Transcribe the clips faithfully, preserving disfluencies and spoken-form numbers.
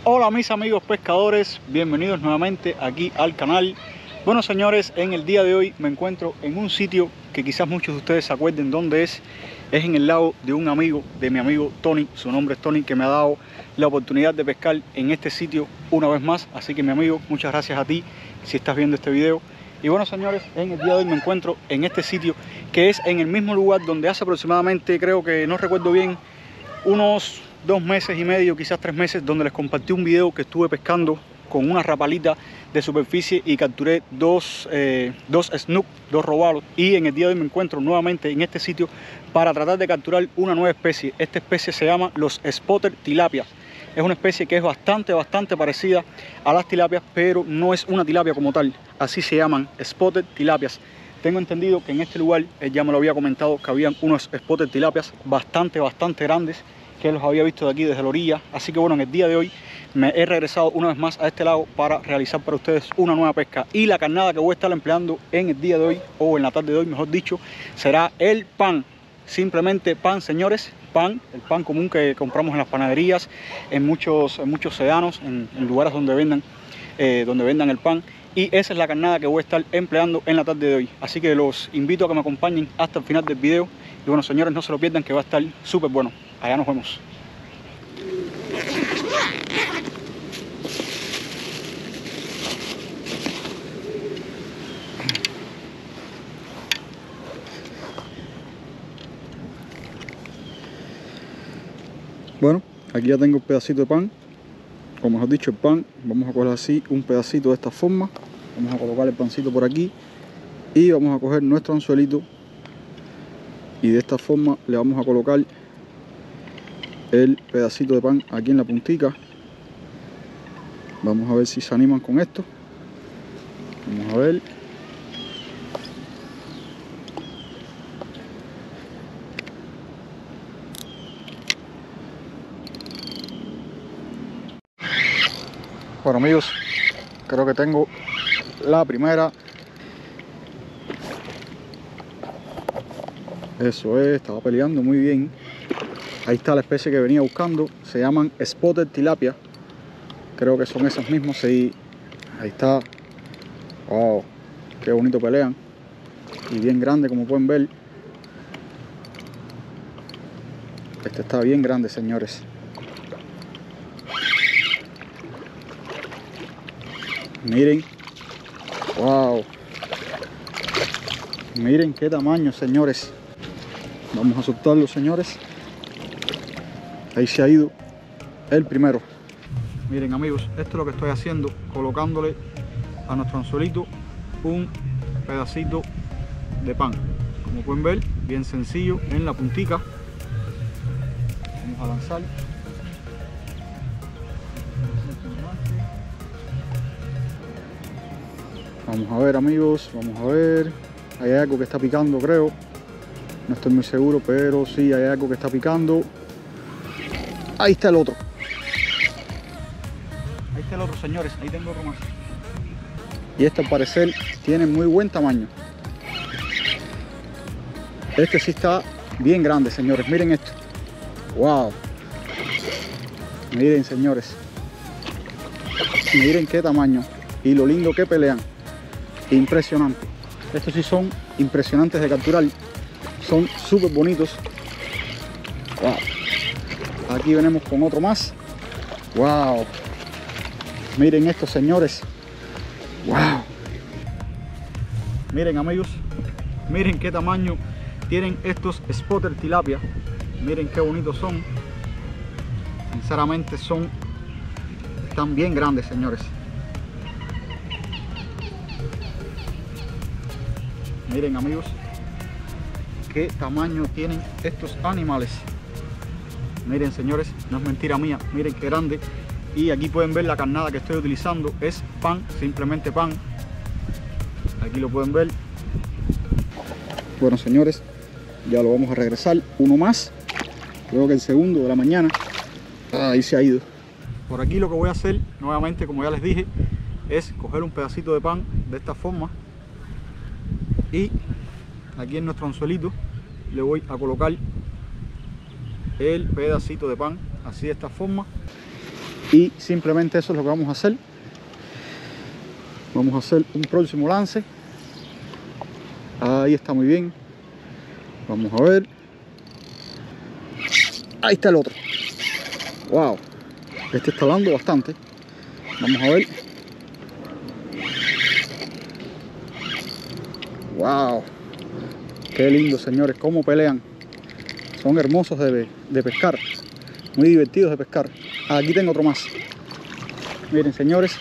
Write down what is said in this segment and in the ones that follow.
Hola mis amigos pescadores, bienvenidos nuevamente aquí al canal. Bueno señores, en el día de hoy me encuentro en un sitio que quizás muchos de ustedes se acuerden dónde es. Es en el lago de un amigo, de mi amigo Tony, su nombre es Tony, que me ha dado la oportunidad de pescar en este sitio una vez más. Así que mi amigo, muchas gracias a ti si estás viendo este video. Y bueno señores, en el día de hoy me encuentro en este sitio que es en el mismo lugar donde hace aproximadamente, creo que no recuerdo bien, unos dos meses y medio, quizás tres meses, donde les compartí un video que estuve pescando con una rapalita de superficie y capturé dos, eh, dos snook, dos robalos. Y en el día de hoy me encuentro nuevamente en este sitio para tratar de capturar una nueva especie. Esta especie se llama los spotted tilapia. Es una especie que es bastante, bastante parecida a las tilapias, pero no es una tilapia como tal. Así se llaman, spotted tilapias. Tengo entendido que en este lugar, eh, ya me lo había comentado, que habían unos spotted tilapias bastante, bastante grandes, que los había visto de aquí desde la orilla. Así que bueno, en el día de hoy me he regresado una vez más a este lago para realizar para ustedes una nueva pesca. Y la carnada que voy a estar empleando en el día de hoy, o en la tarde de hoy mejor dicho, será el pan. Simplemente pan, señores, pan, el pan común que compramos en las panaderías, en muchos, en muchos sedanos, en, en lugares donde vendan, eh, donde vendan el pan. Y esa es la carnada que voy a estar empleando en la tarde de hoy. Así que los invito a que me acompañen hasta el final del video. Y bueno señores, no se lo pierdan, que va a estar súper bueno. Allá nos vemos. Bueno, aquí ya tengo el pedacito de pan. Como os he dicho, el pan, vamos a coger así un pedacito de esta forma. Vamos a colocar el pancito por aquí y vamos a coger nuestro anzuelito y de esta forma le vamos a colocar el pedacito de pan aquí en la puntica. Vamos a ver si se animan con esto. Vamos a ver. Bueno amigos, creo que tengo la primera. Eso es, estaba peleando muy bien. Ahí está la especie que venía buscando. Se llaman spotted tilapia. Creo que son esas mismas. Sí, ahí está. Wow, qué bonito pelean. Y bien grande, como pueden ver. Este está bien grande, señores. Miren. Wow. Miren qué tamaño, señores. Vamos a soltarlo, señores. Ahí se ha ido el primero. Miren amigos, esto es lo que estoy haciendo, colocándole a nuestro anzuelito un pedacito de pan. Como pueden ver, bien sencillo en la puntica. Vamos a lanzar. Vamos a ver amigos, vamos a ver. Hay algo que está picando, creo. No estoy muy seguro, pero sí hay algo que está picando. Ahí está el otro. Ahí está el otro, señores. Ahí tengo otro más. Y este al parecer tiene muy buen tamaño. Este sí está bien grande, señores. Miren esto. Wow. Miren, señores. Miren qué tamaño. Y lo lindo que pelean. Impresionante. Estos sí son impresionantes de capturar. Son súper bonitos. Wow. Aquí venimos con otro más. Wow. Miren estos, señores. Wow. Miren amigos. Miren qué tamaño tienen estos spotted tilapia. Miren qué bonitos son. Sinceramente son. Están bien grandes, señores. Miren amigos, qué tamaño tienen estos animales. Miren señores, no es mentira mía, miren qué grande. Y aquí pueden ver la carnada que estoy utilizando, es pan, simplemente pan. Aquí lo pueden ver. Bueno señores, ya lo vamos a regresar, uno más. Creo que el segundo de la mañana. Ahí se ha ido. Por aquí lo que voy a hacer, nuevamente como ya les dije, es coger un pedacito de pan de esta forma. Y aquí en nuestro anzuelito le voy a colocar el pedacito de pan, así de esta forma. Y simplemente eso es lo que vamos a hacer. Vamos a hacer un próximo lance. Ahí está, muy bien. Vamos a ver. Ahí está el otro. Wow, este está dando bastante. Vamos a ver. Wow, qué lindo, señores, cómo pelean. Son hermosos de, de pescar, muy divertidos de pescar. Ah, aquí tengo otro más. Miren, señores,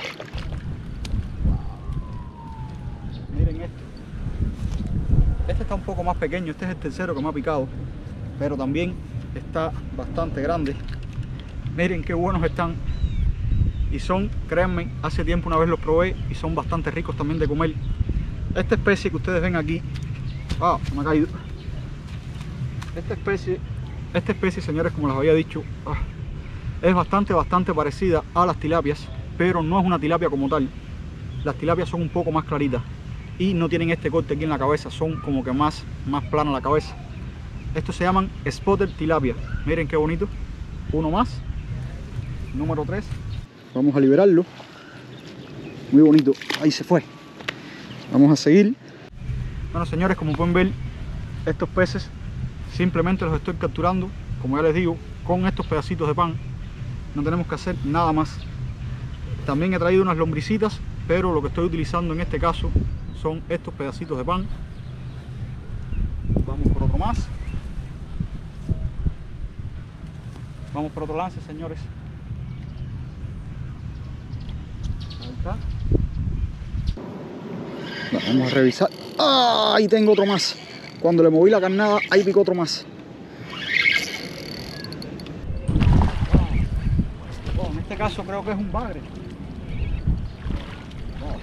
miren esto. Este está un poco más pequeño. Este es el tercero que me ha picado, pero también está bastante grande. Miren qué buenos están. Y son, créanme, hace tiempo una vez los probé y son bastante ricos también de comer. Esta especie que ustedes ven aquí, ah, se me ha caído. Esta especie, esta especie, señores, como les había dicho, ah, es bastante, bastante parecida a las tilapias, pero no es una tilapia como tal. Las tilapias son un poco más claritas y no tienen este corte aquí en la cabeza, son como que más, más plana la cabeza. Estos se llaman Spotted tilapia. Miren qué bonito. Uno más, número tres. Vamos a liberarlo. Muy bonito, ahí se fue. Vamos a seguir. Bueno, señores, como pueden ver, estos peces simplemente los estoy capturando, como ya les digo, con estos pedacitos de pan. No tenemos que hacer nada más. También he traído unas lombricitas, pero lo que estoy utilizando en este caso son estos pedacitos de pan. Vamos por otro más. Vamos por otro lance, señores. Ahí está. Vamos a revisar. ¡Ah! Ahí tengo otro más. Cuando le moví la carnada, ahí picó otro más. Wow. Oh, en este caso creo que es un bagre. Wow.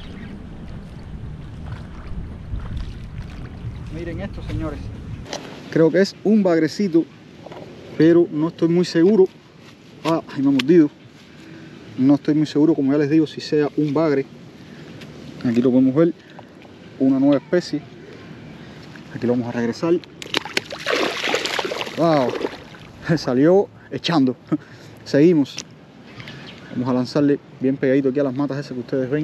Miren esto, señores. Creo que es un bagrecito, pero no estoy muy seguro. Ah, ahí me ha mordido. No estoy muy seguro, como ya les digo, si sea un bagre. Aquí lo podemos ver. Una nueva especie. Aquí lo vamos a regresar. Wow, salió echando. Seguimos. Vamos a lanzarle bien pegadito aquí a las matas esas que ustedes ven.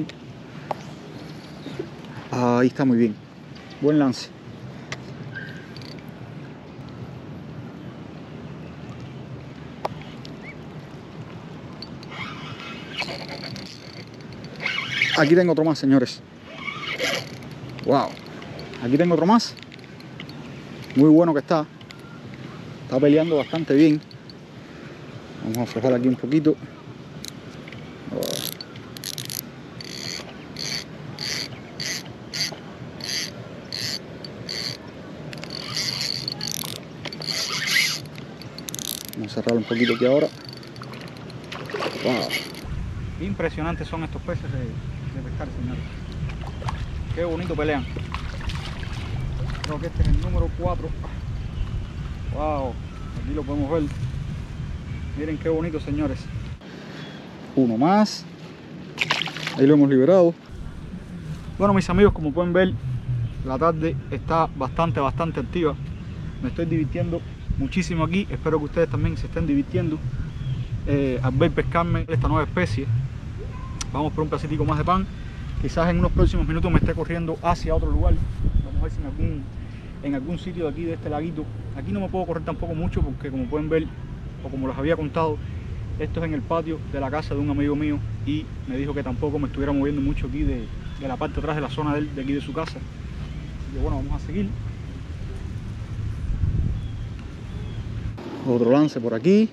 Ahí está, muy bien. Buen lance. Aquí tengo otro más, señores. Wow, aquí tengo otro más. Muy bueno que está. Está peleando bastante bien. Vamos a aflojar aquí un poquito. Wow. Vamos a cerrarlo un poquito aquí ahora. Wow. Impresionantes son estos peces de, de pescar, señores. Qué bonito pelean. Creo que este es el número cuatro. Wow, aquí lo podemos ver. Miren qué bonito, señores. Uno más. Ahí lo hemos liberado. Bueno, mis amigos, como pueden ver, la tarde está bastante, bastante activa. Me estoy divirtiendo muchísimo aquí. Espero que ustedes también se estén divirtiendo eh, al ver pescarme esta nueva especie. Vamos por un pedacito más de pan. Quizás en unos próximos minutos me esté corriendo hacia otro lugar. Vamos a ver si en algún, en algún sitio de aquí, de este laguito. Aquí no me puedo correr tampoco mucho porque, como pueden ver, o como les había contado, esto es en el patio de la casa de un amigo mío y me dijo que tampoco me estuviera moviendo mucho aquí de, de la parte de atrás de la zona de, de aquí de su casa. Así que bueno, vamos a seguir. Otro lance por aquí.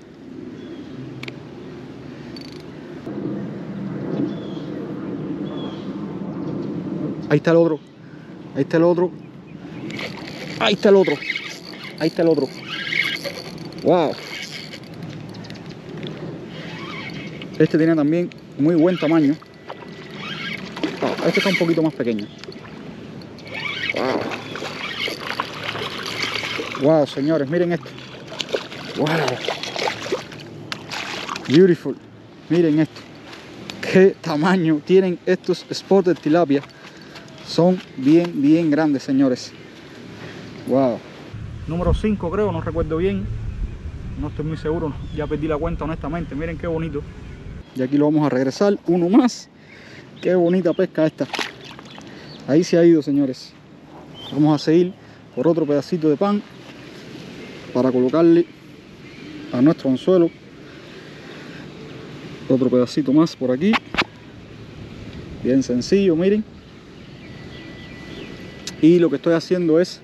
Ahí está el otro. Ahí está el otro. Ahí está el otro. Ahí está el otro. Wow. Este tiene también muy buen tamaño. Oh, este está un poquito más pequeño. Wow. Wow, señores, miren esto. Wow. Beautiful. Miren esto. Qué tamaño tienen estos Spotted tilapia. Son bien, bien grandes, señores. Wow. Número cinco, creo, no recuerdo bien. No estoy muy seguro, ya perdí la cuenta honestamente. Miren qué bonito. Y aquí lo vamos a regresar, uno más. Qué bonita pesca esta. Ahí se ha ido, señores. Vamos a seguir por otro pedacito de pan para colocarle a nuestro anzuelo. Otro pedacito más por aquí. Bien sencillo, miren. Y lo que estoy haciendo es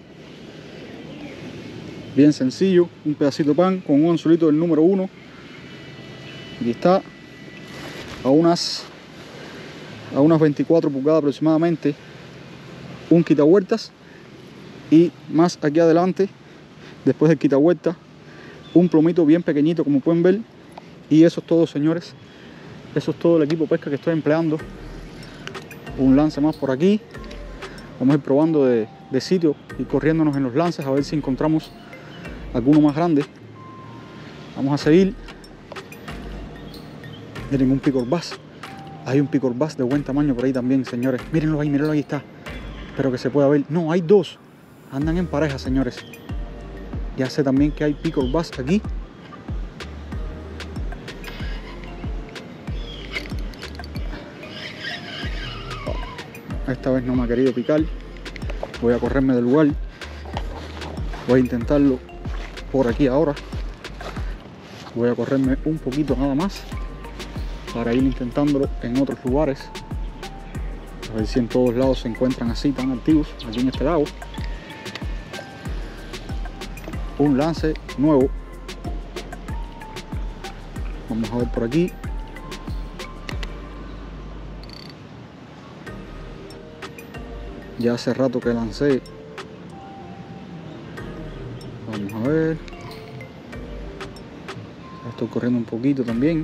bien sencillo, un pedacito de pan con un anzuelito del número uno. Aquí está, a unas a unas veinticuatro pulgadas aproximadamente, un quitahuertas, y más aquí adelante, después del quitahuertas, un plomito bien pequeñito, como pueden ver. Y eso es todo, señores. Eso es todo el equipo pesca que estoy empleando. Un lance más por aquí. Vamos a ir probando de, de sitio y corriéndonos en los lances a ver si encontramos alguno más grande. Vamos a seguir. Miren, un picor bass. Hay un picor bass de buen tamaño por ahí también, señores. Mírenlo ahí, mírenlo ahí está. Espero que se pueda ver. No, hay dos. Andan en pareja, señores. Ya sé también que hay picor bass aquí. Esta vez no me ha querido picar. Voy a correrme del lugar. Voy a intentarlo por aquí ahora. Voy a correrme un poquito nada más para ir intentándolo en otros lugares. A ver si en todos lados se encuentran así tan activos. Aquí en este lago. Un lance nuevo. Vamos a ver por aquí. Ya hace rato que lancé. Vamos a ver. Estoy corriendo un poquito también.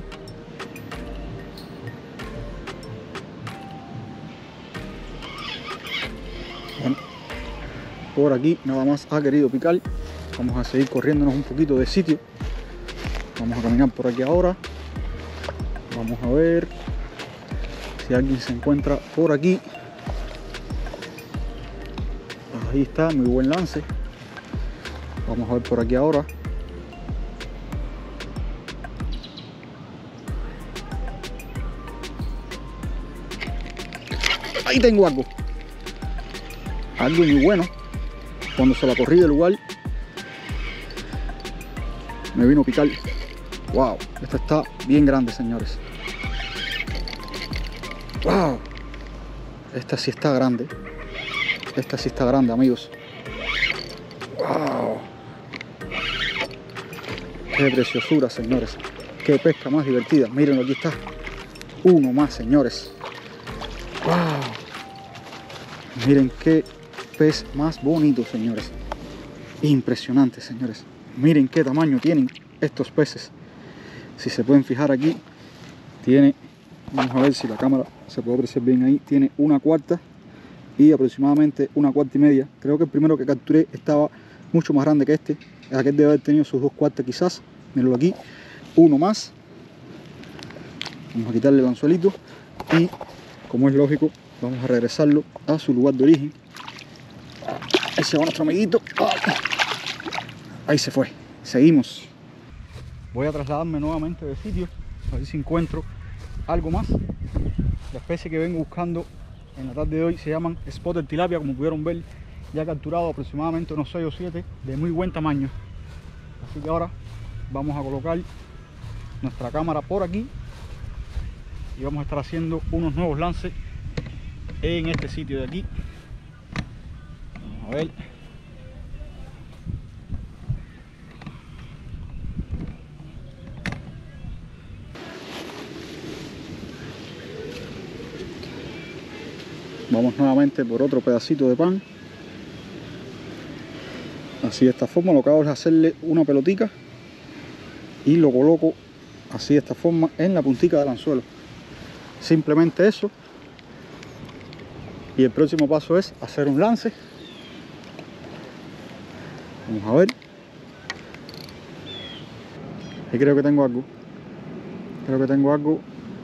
Bueno, por aquí nada más ha querido picar. Vamos a seguir corriéndonos un poquito de sitio. Vamos a caminar por aquí ahora. Vamos a ver si alguien se encuentra por aquí. Ahí está, muy buen lance. Vamos a ver por aquí ahora. Ahí tengo algo. Algo muy bueno. Cuando se la corrí del lugar, me vino a picar. Wow, esta está bien grande, señores. Wow, esta sí está grande. Esta sí está grande, amigos. Wow, qué preciosura, señores. Qué pesca más divertida. Mírenlo, aquí está. Uno más, señores. Wow, miren qué pez más bonito, señores. Impresionante, señores. Miren qué tamaño tienen estos peces. Si se pueden fijar aquí, tiene, vamos a ver si la cámara se puede apreciar bien ahí, tiene una cuarta y aproximadamente una cuarta y media. Creo que el primero que capturé estaba mucho más grande que este. Aquel debe haber tenido sus dos cuartas quizás. Mírenlo aquí. Uno más. Vamos a quitarle el anzuelito y, como es lógico, vamos a regresarlo a su lugar de origen. Ahí se va nuestro amiguito. Ahí se fue. Seguimos. Voy a trasladarme nuevamente de sitio a ver si encuentro algo más. La especie que vengo buscando en la tarde de hoy se llaman Spotted Tilapia. Como pudieron ver, ya he capturado aproximadamente unos seis o siete de muy buen tamaño. Así que ahora vamos a colocar nuestra cámara por aquí y vamos a estar haciendo unos nuevos lances en este sitio de aquí. Vamos a ver. Vamos nuevamente por otro pedacito de pan. Así de esta forma lo que hago es hacerle una pelotica y lo coloco así de esta forma en la puntica del anzuelo. Simplemente eso. Y el próximo paso es hacer un lance. Vamos a ver. Y creo que tengo algo. Creo que tengo algo.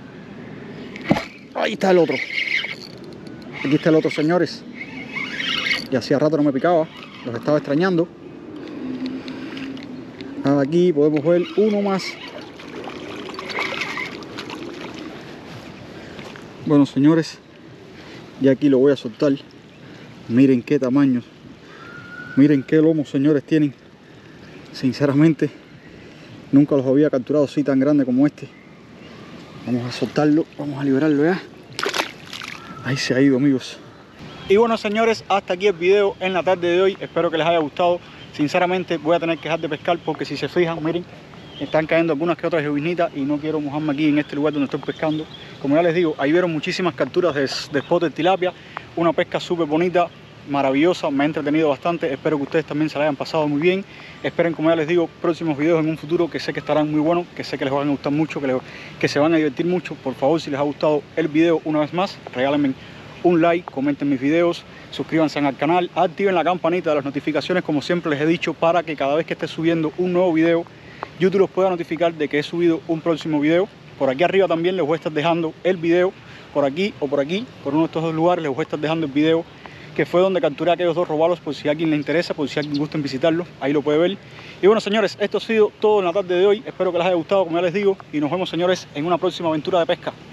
Ahí está el otro. Aquí está el otro, señores. Y hacía rato no me picaba. Los estaba extrañando. Aquí podemos ver uno más. Bueno, señores, ya aquí lo voy a soltar. Miren qué tamaño, miren qué lomos, señores, tienen. Sinceramente nunca los había capturado así tan grande como este. Vamos a soltarlo, vamos a liberarlo ya. Ahí se ha ido, amigos. Y bueno, señores, hasta aquí el video en la tarde de hoy. Espero que les haya gustado. Sinceramente voy a tener que dejar de pescar porque si se fijan, miren, están cayendo algunas que otras juvenitas y no quiero mojarme aquí en este lugar donde estoy pescando. Como ya les digo, ahí vieron muchísimas capturas de, de spot de tilapia. Una pesca súper bonita, maravillosa, me ha entretenido bastante. Espero que ustedes también se la hayan pasado muy bien. Esperen, como ya les digo, próximos videos en un futuro que sé que estarán muy buenos, que sé que les van a gustar mucho, que, les, que se van a divertir mucho. Por favor, si les ha gustado el video una vez más, regálenme un like, comenten mis videos, suscríbanse al canal, activen la campanita de las notificaciones, como siempre les he dicho, para que cada vez que esté subiendo un nuevo video, YouTube los pueda notificar de que he subido un próximo video. Por aquí arriba también les voy a estar dejando el video, por aquí o por aquí, por uno de estos dos lugares les voy a estar dejando el video que fue donde capturé a aquellos dos robalos, por si a alguien le interesa, por si a alguien gusta en visitarlo, ahí lo puede ver. Y bueno, señores, esto ha sido todo en la tarde de hoy. Espero que les haya gustado, como ya les digo, y nos vemos, señores, en una próxima aventura de pesca.